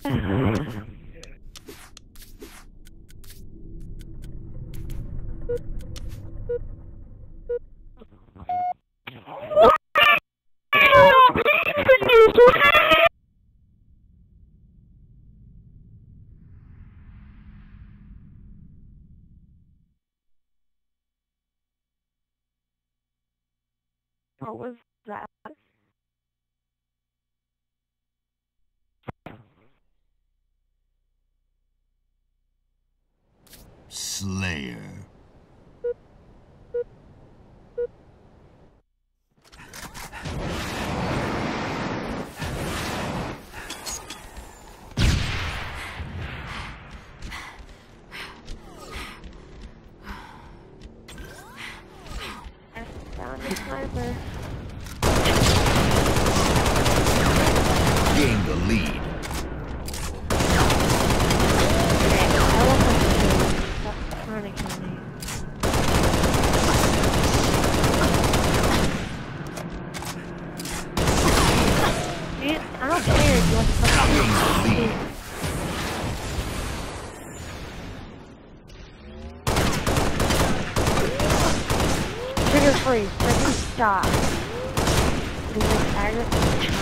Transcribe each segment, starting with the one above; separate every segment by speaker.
Speaker 1: What was that?
Speaker 2: Slayer.
Speaker 1: Found a sniper.
Speaker 2: Gain the lead.
Speaker 1: I want my to stop trying to kill me. Dude, I don't care if you want to fucking
Speaker 2: Gain the lead.
Speaker 1: trigger free. Freaking stop. Please, aggressive.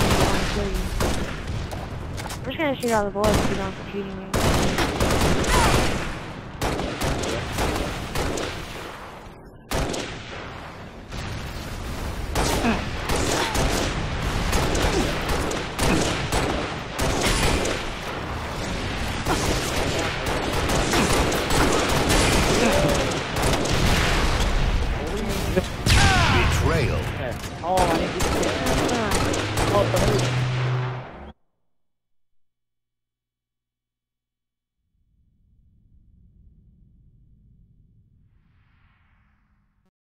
Speaker 1: I'm just gonna shoot all the bullets if you don't keep shooting me.